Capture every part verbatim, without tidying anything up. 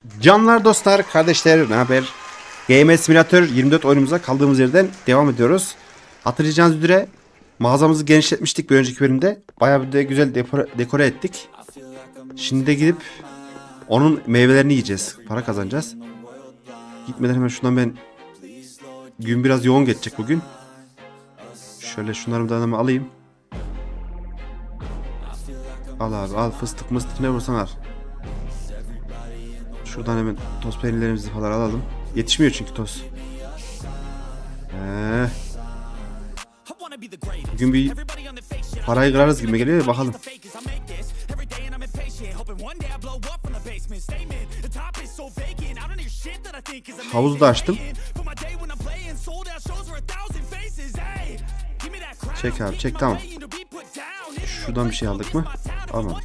Canlar dostlar, kardeşler, ne haber? G M S Simulator yirmi dört oyunumuza kaldığımız yerden devam ediyoruz. Hatırlayacağınız üzere mağazamızı genişletmiştik bir önceki bölümde. Bayağı bir de güzel dekore, dekore ettik. Şimdi de gidip onun meyvelerini yiyeceğiz. Para kazanacağız. Gitmeden hemen şundan ben... Gün biraz yoğun geçecek bugün. Şöyle şunlarımdan hemen alayım. Al abi, al, fıstık mıstık ne vursan al. Şuradan hemen toz peynirlerimizi falan alalım. Yetişmiyor çünkü toz. Ee, bugün bir parayı kırarız gibi geliyor ya, bakalım. Havuzu da açtım. Çek abi, çek, tamam. Şuradan bir şey aldık mı? Almadık.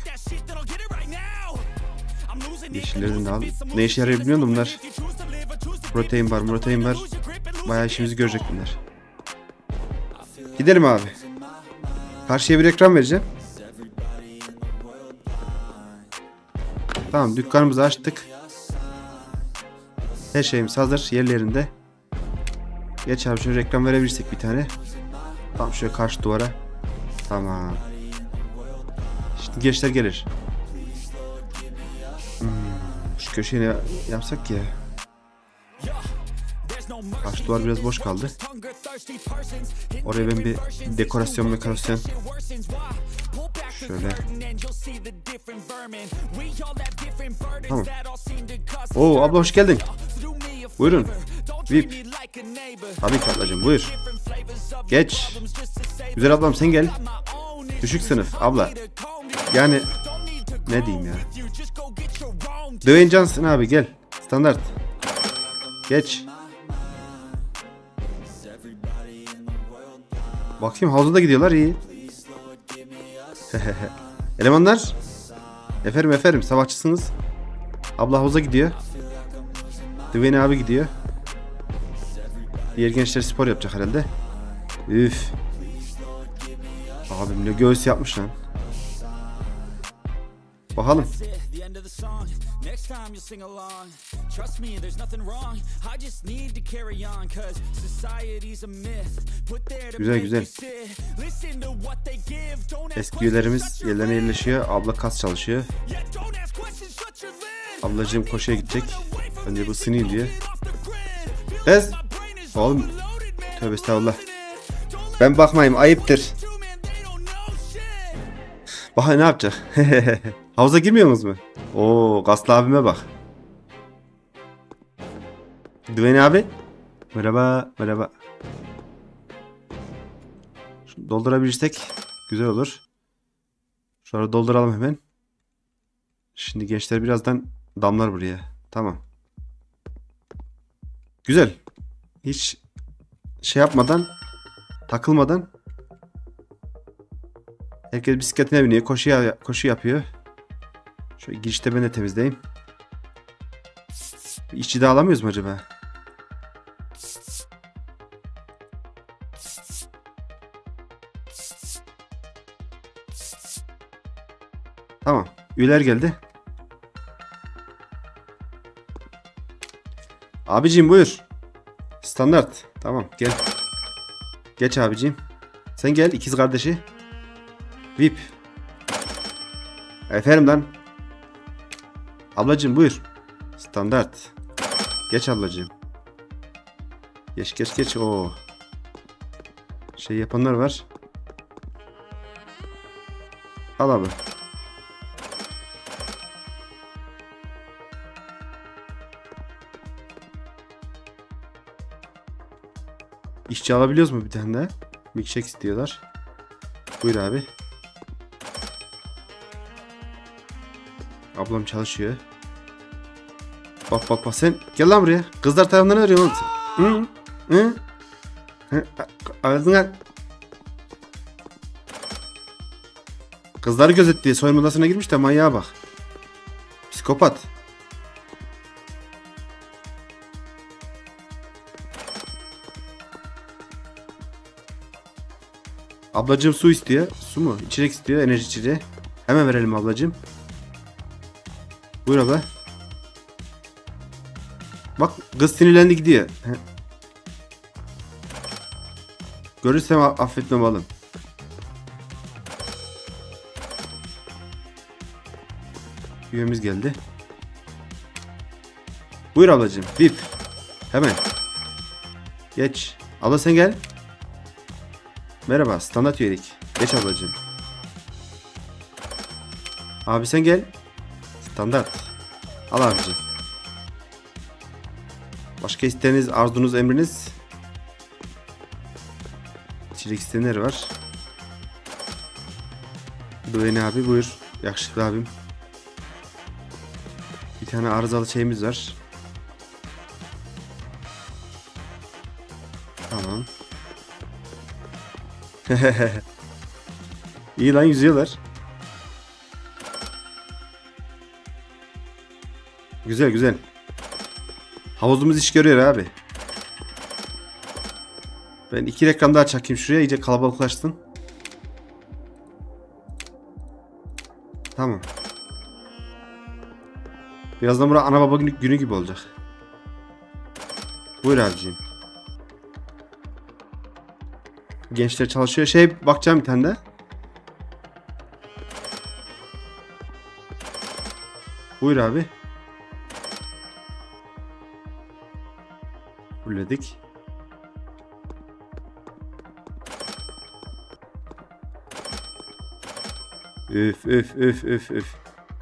Yeşillerden de al. Ne işe yarıyor bilmiyorum da bunlar. Protein var, protein var. Bayağı işimizi görecek bunlar. Gidelim abi. Karşıya bir ekran vereceğim. Tamam, dükkanımızı açtık. Her şeyimiz hazır, yerlerinde. Geç abi, şöyle reklam verebilirsek bir tane. Tam şöyle karşı duvara. Tamam. Şimdi gençler gelir. Hmm, şu köşeye ne yapsak ki ya? Karşı duvar biraz boş kaldı. Oraya ben bir dekorasyon dekorasyon. Şöyle. Tamam. Oo abla, hoş geldin. Buyurun. V I P. Tabii ki ablacığım, buyur. Geç. Güzel ablam, sen gel. Düşük sınıf abla. Yani ne diyeyim ya. Dwayne Johnson abi, gel. Standart. Geç. Bakayım, havuza da gidiyorlar, iyi. Elemanlar. Efendim efendim, savaşçısınız. Abla havuza gidiyor. Dwayne abi gidiyor. Diğer gençler spor yapacak herhalde. Üf. Abim ne göğüs yapmış lan. Bakalım. Güzel güzel. Eski üyelerimiz yerlerine yerleşiyor. Abla kas çalışıyor. Ablacığım koşuya gidecek. Önce bu ısınayım diye. Kız. Oğlum. Tövbe estağfurullah. Ben bakmayayım, ayıptır. Bak ne yapacak? Havuza girmiyorsunuz mu? Oo, kaslı abime bak. Dwayne abi. Merhaba, merhaba. Şunu doldurabilirsek güzel olur. Şöyle dolduralım hemen. Şimdi gençler birazdan damlar buraya. Tamam. Güzel. Hiç şey yapmadan, takılmadan. Herkes bisikletine biniyor, koşu, koşu yapıyor. Şöyle girişte ben de temizleyeyim. İşçi de alamıyoruz mu acaba? Tamam. Üyeler geldi. Abicim buyur. Standart. Tamam, gel. Geç abicim. Sen gel, ikiz kardeşi. V I P. Efendim lan. Ablacığım buyur. Standart. Geç ablacığım. Geç geç geç. Oo. Şey yapanlar var. Al abi. İşçi alabiliyoruz mu bir tane daha? Milkshake istiyorlar. Buyur abi. Ablam çalışıyor. Bak bak bak, sen gel lan buraya. Kızlar tarafından ne arıyorsun oğlum? Hı? Hı? Hı? Ağzına. Kızları gözetliyor. Soyunma odasına girmiş de manyağa bak. Psikopat. Ablacığım su istiyor. Su mu? İçecek istiyor. Enerji içeceği. Hemen verelim ablacığım. Buyur abla. Bak kız sinirlendi gidiyor. He. Görürsem affetmem oğlum. Üyemiz geldi. Buyur ablacığım. V I P. Hemen. Geç. Abla sen gel. Merhaba. Standart üyelik. Geç ablacığım. Abi sen gel. Standart. Al abicim. Başka isteğiniz, arzunuz, emriniz. İçerik isteyenler var. Buyurun abi, buyur. Yakışıklı abim. Bir tane arızalı şeyimiz var. Tamam. İyi lan, yüzüyorlar. Güzel güzel. Havuzumuz iş görüyor abi. Ben iki reklam daha çakayım şuraya, iyice kalabalıklaşsın. Tamam. Birazdan burası ana baba günü, günü gibi olacak. Buyur abiciğim. Gençler çalışıyor. Şey bakacağım bir tane de. Buyur abi. Fulledik. Üf üf üf üf üf.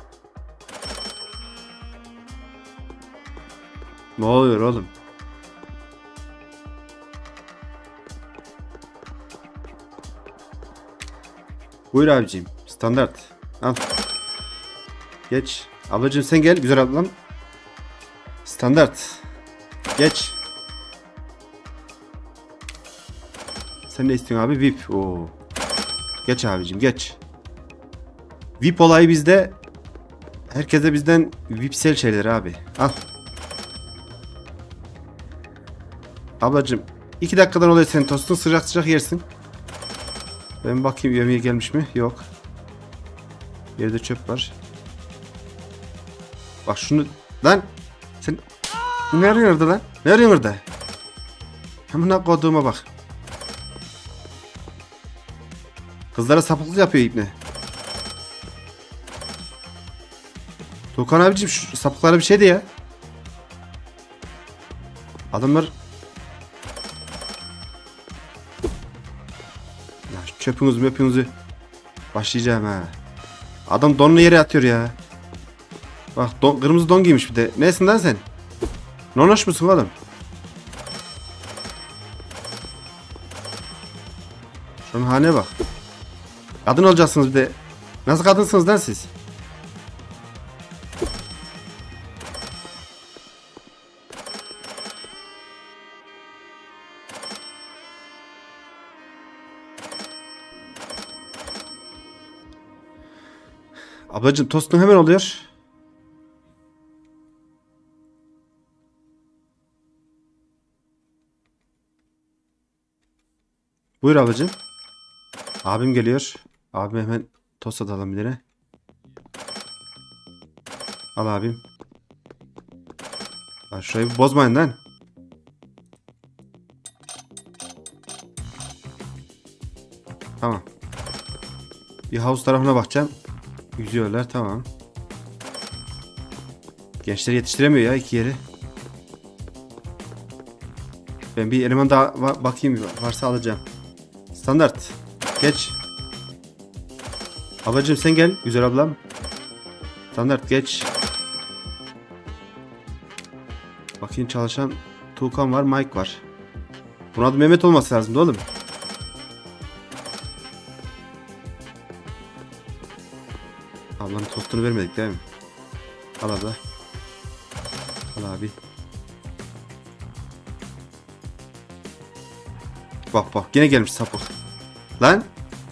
Ne oluyor oğlum? Buyur abicim. Standart. Al. Geç. Ablacığım sen gel. Güzel ablam. Standart. Geç. Sen ne istiyorsun abi? V I P. Oo. Geç abicim geç. V I P olayı bizde. Herkese bizden V I P'sel şeyler abi. Al. Ablacığım iki dakikadan oluyor senin tostun, sıcak sıcak yersin. Ben bakayım yemeğe gelmiş mi? Yok. Yerde çöp var. Bak şunu lan. Sen ne arıyorsun orada lan? Ne arıyorsun orada? Hemen koduğuma bak. Kızlara sapıklık yapıyor ibne. Tuğkan abicim şu sapıklara bir şey de ya. Adamlar ya çöpünüzü möpünüzü başlayacağım ha. Adam donunu yere atıyor ya. Bak don, kırmızı don giymiş bir de. Nesin lan sen? Nonoş musun oğlum? Şunun haline bak. Kadın olacaksınız bir de. Nasıl kadınsınız lan siz? Ablacığım tostun hemen oluyor. Buyur ablacığım. Abim geliyor. Abime hemen tost atalım bir lira. Al abim. Lan şurayı bir bozmayın lan. Tamam. Bir havuz tarafına bakacağım. Yüzüyorlar, tamam. Gençler yetiştiremiyor ya iki yeri. Ben bir eleman daha bakayım, varsa alacağım. Standart. Geç. Ablacığım sen gel. Güzel ablam. Standart geç. Bakayım çalışan Tuğkan var, Mike var. Bunun adı Mehmet olması lazım oğlum. Ablanın tostunu vermedik değil mi? Al abla. Al abi. Bak bak yine gelmiş sapık. Lan.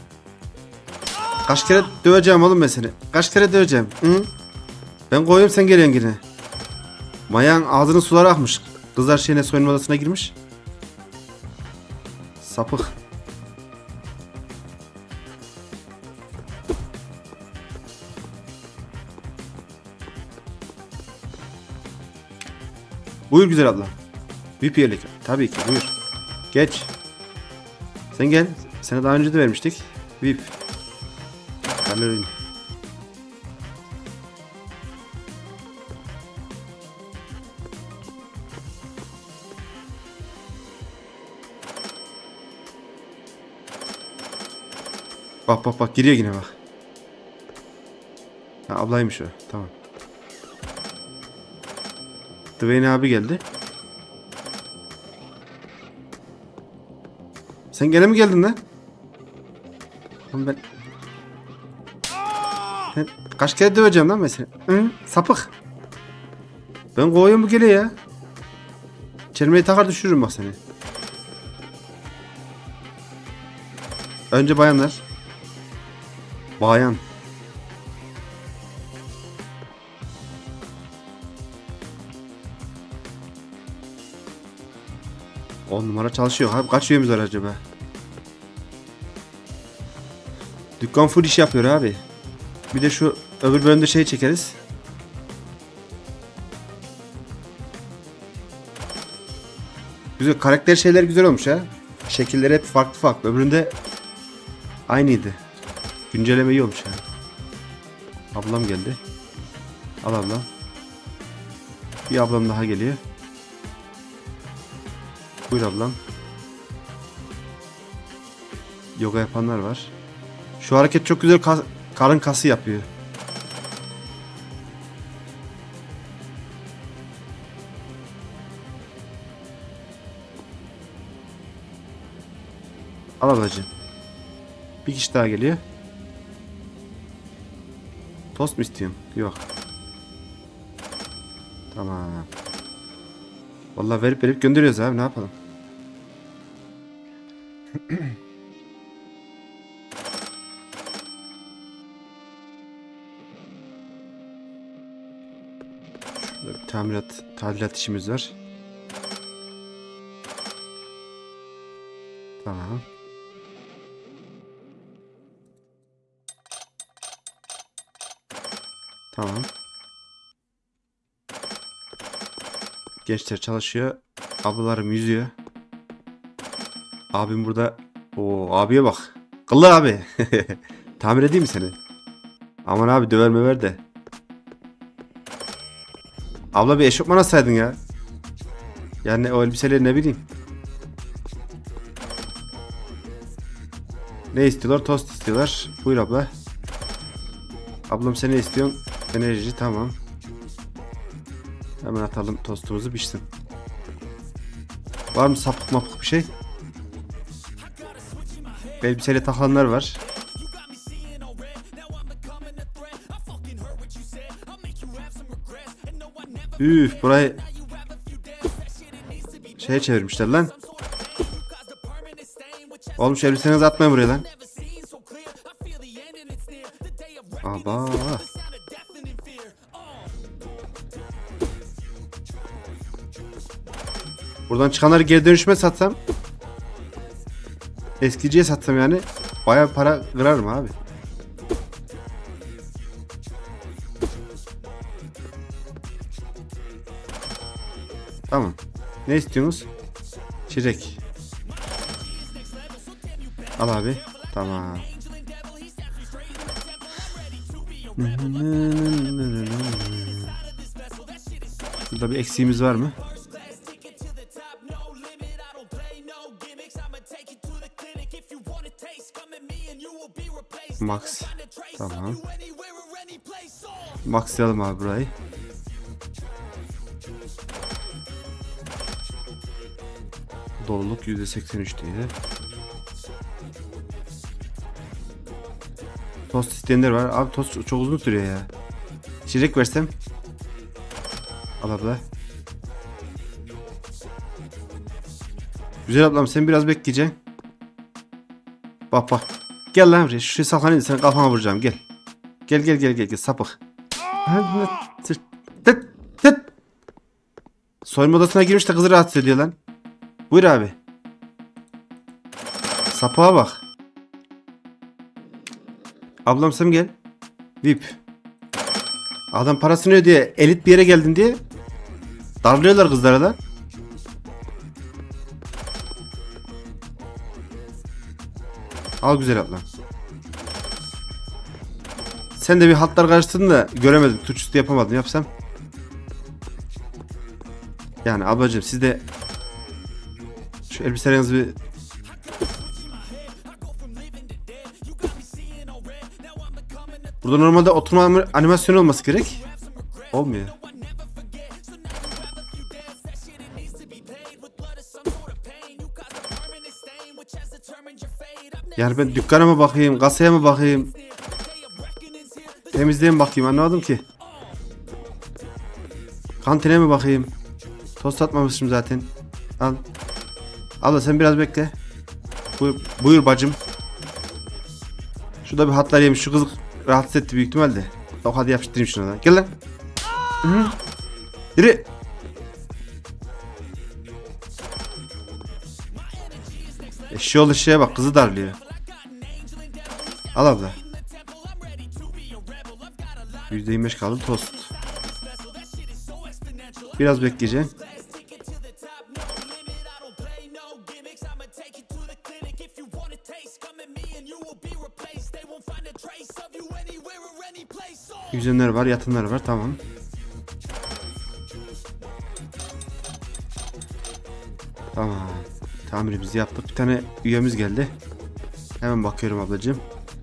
Kaç kere döveceğim oğlum ben seni. Kaç kere döveceğim. Hı? Ben koyuyorum sen geliyorsun yine. Mayan ağzının suları akmış. Kızlar şeyine, soyunma odasına girmiş. Sapık. Buyur güzel abla. V I P üyelik. Tabii ki buyur. Geç. Sen gel. Sana daha önce de vermiştik. V I P. Kalorin. Bak bak bak giriyor yine bak. Ha, ablaymış o. Tamam. Dwayne abi geldi. Sen gene mi geldin lan? Lan ben... Ben kaç kere döveceğim lan mesela? Hı? Sapık. Ben kovuyorum bu geliyor ya. Çelmeyi takar düşürürüm bak seni. Önce bayanlar. Bayan. On numara çalışıyor. Abi kaç üyemiz var acaba? Dükkan full iş yapıyor abi. Bir de şu öbür bölümde şey çekeriz. Güzel karakter şeyler güzel olmuş ha. Şekilleri hep farklı farklı. Öbüründe aynıydı. Güncelleme iyi olmuş ha. Ablam geldi. Al ablam. Bir ablam daha geliyor. Buyur ablam. Yoga yapanlar var. Şu hareket çok güzel kas, karın kası yapıyor. Al ablacığım. Bir kişi daha geliyor. Tost mu istiyorsun? Yok. Tamam. Vallahi verip verip gönderiyoruz abi, ne yapalım? Şurada bir tamirat, tadilat işimiz var. Tamam. Tamam. Gençler çalışıyor. Ablalarım yüzüyor. Abim burada. Oo, abiye bak. Kıllı abi. Tamir edeyim mi seni? Aman abi döverme ver de. Abla bir eşofman alsaydın ya. Yani o elbiseleri ne bileyim. Ne istiyorlar? Tost istiyorlar. Buyur abla. Ablam sen ne istiyorsun? Enerji, tamam. Hemen atalım tostumuzu pişsin. Var mı sapık mapık bir şey? Elbiseyle takılanlar var. Üf, burayı şeye çevirmişler lan. Oğlum şu elbisenizi atmayın buraya lan. Aba. Buradan çıkanları geri dönüşme satsam, eskiciye satsam yani bayağı para kırarım abi. Tamam. Ne istiyorsunuz? Çilek. Al abi. Tamam. Burada bir eksiğimiz var mı? Max. Tamam. Maxlayalım abi burayı. Doluluk yüzde seksen üç diye. Tost isteyenler var. Abi tost çok uzun sürüyor ya. İçecek versem. Al abla. Güzel ablam, sen biraz bekleyeceksin. Bak bak. Gel lan buraya. Şu saklanayım, sen kafana vuracağım. Gel. Gel gel gel gel gel sapık. Tıt tıt tıt. Soyunma odasına girmiş de kızı rahatsız ediyor lan. Buyur abi. Sapığa bak. Ablam sen gel. V I P. Adam parasını ödüyor. Elit bir yere geldin diye. Darlıyorlar kızlara da. Al güzel ablam. Sen de bir hatlar karıştırdın da göremedim. Tuş üstü yapamadım. Yapsam. Yani ablacığım siz de şu elbiselerinizi bir burada normalde oturma animasyonu olması gerek. Olmuyor. Yani ben dükkana mı bakayım, kasaya mı bakayım, temizliğe mi bakayım, anlamadım ki. Kantine mi bakayım? Tost atmamışım zaten. Al. Abla sen biraz bekle. Buyur, buyur bacım. Şurada bir hatlar yemiş. Şu kız rahatsız etti büyük ihtimalle. Yok hadi yapıştırayım şuna da. Gel lan. Hı-hı. Yürü. Eşi oldu şeye bak, kızı darlıyor. Al abla. yüzde yirmi beş kaldı tost. Biraz bekleyeceğim. Yüzenler var, yatınlar var, tamam. Tamam. Tamirimizi yaptık. Bir tane üyemiz geldi. Hemen bakıyorum ablacığım.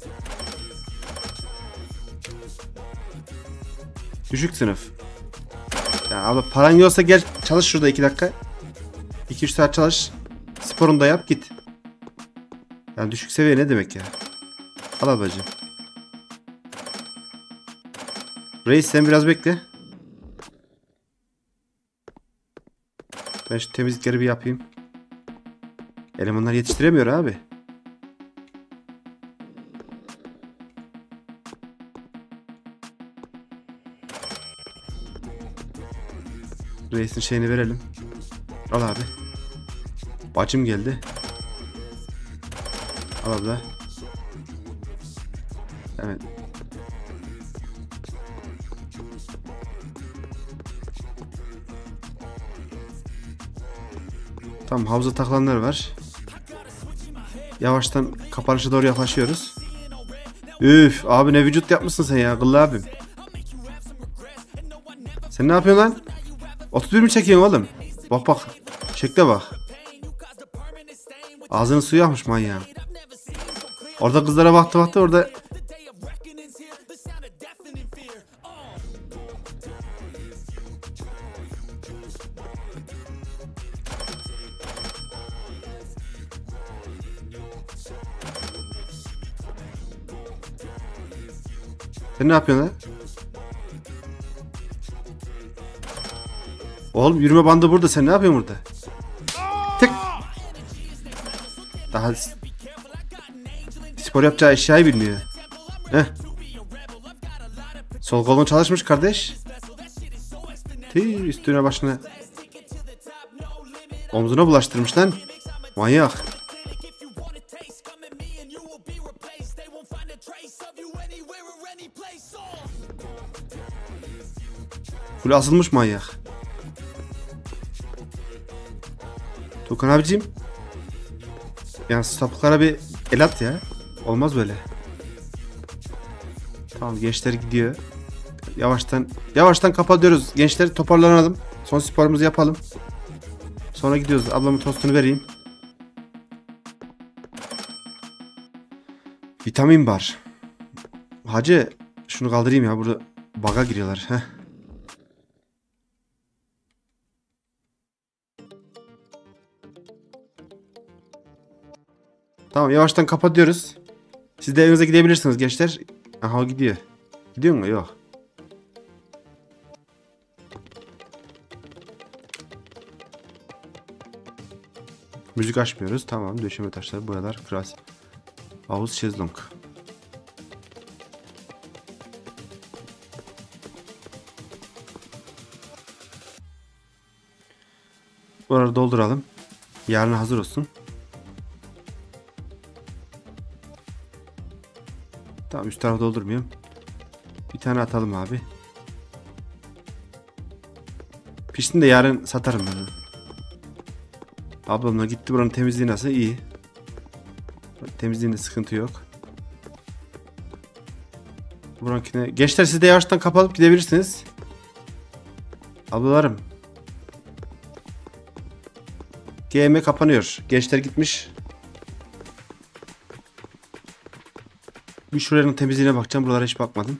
Düşük sınıf. Ya abla paran yoksa gel çalış şurada iki dakika. iki üç saat çalış. Sporunu da yap git. Yani düşük seviye ne demek ya? Al ablacığım. Reis sen biraz bekle. Ben şu temizlikleri bir yapayım. Elemanlar yetiştiremiyor abi. Reis'in şeyini verelim. Al abi. Bacım geldi. Al abla. Evet. Tamam, havuza takılanlar var. Yavaştan kapanışa doğru yaklaşıyoruz. Üf abi ne vücut yapmışsın sen ya kıllı abim. Sen ne yapıyorsun lan? otuz bir mi çekiyorsun oğlum? Bak bak. Şekle bak. Ağzını suyu yapmış manyağı. Orada kızlara baktı baktı orada. Sen ne yapıyorsun lan? Oğlum yürüme bandı burada. Sen ne yapıyorsun burada? Tek. Daha spor yapacağı eşyayı bilmiyor. Heh. Sol kolun çalışmış kardeş. Tüy, üstüne başına. Omzuna bulaştırmış lan. Manyak. Full asılmış manyak. Tukan abicim. Yani sapıklara bir el at ya. Olmaz böyle. Tamam gençler gidiyor. Yavaştan yavaştan kapatıyoruz. Gençler toparlanalım. Son sporumuzu yapalım. Sonra gidiyoruz. Ablamın tostunu vereyim. Vitamin bar. Hacı şunu kaldırayım ya. Burada baga giriyorlar. Heh. Tamam yavaştan kapatıyoruz. Siz de evinize gidebilirsiniz gençler. Aha o gidiyor. Gidiyor mu? Yok. Müzik açmıyoruz. Tamam. Döşeme taşları, boyalar, kras. Havuz, şezlong. Buraları dolduralım. Yarın hazır olsun. Tamam üst tarafı doldurmuyorum. Bir tane atalım abi. Pişsin de yarın satarım ben onu. Ablamla gitti, buranın temizliği nasıl? İyi. Temizliğinde sıkıntı yok. Buradakine... Gençler siz de yavaştan kapatıp gidebilirsiniz. Ablalarım. G M kapanıyor. Gençler gitmiş. Bir şuranın temizliğine bakacağım. Buralara hiç bakmadım.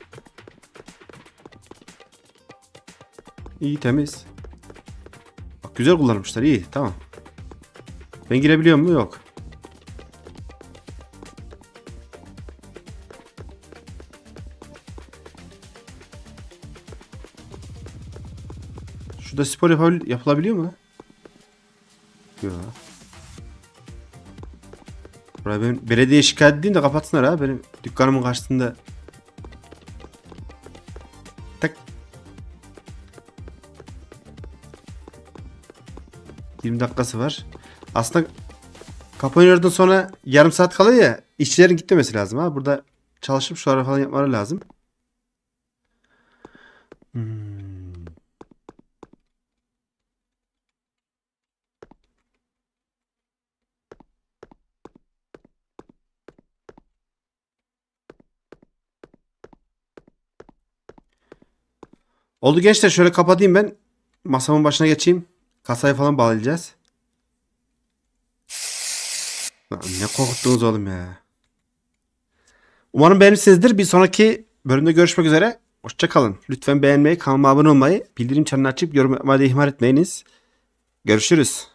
İyi, temiz. Bak, güzel kullanmışlar. İyi, tamam. Ben girebiliyor mu? Yok. Şurada spor yapabil yapılabiliyor mu? Yok. Buraya ben belediye şikayet edeyim de kapatsınlar ha. Benim dükkanımın karşısında. Tak. yirmi dakikası var. Aslında kapanıyordan sonra yarım saat kalıyor ya. İşçilerin gitmemesi lazım ha. Burada çalışıp şu ara falan yapmaları lazım. Hmm. Oldu gençler, şöyle kapatayım ben. Masamın başına geçeyim. Kasayı falan bağlayacağız. Lan ne korkuttunuz oğlum ya. Umarım beğenmişsinizdir. Bir sonraki bölümde görüşmek üzere. Hoşça kalın. Lütfen beğenmeyi, kanalıma abone olmayı, bildirim çanını açıp yorum yapmayı da ihmal etmeyiniz. Görüşürüz.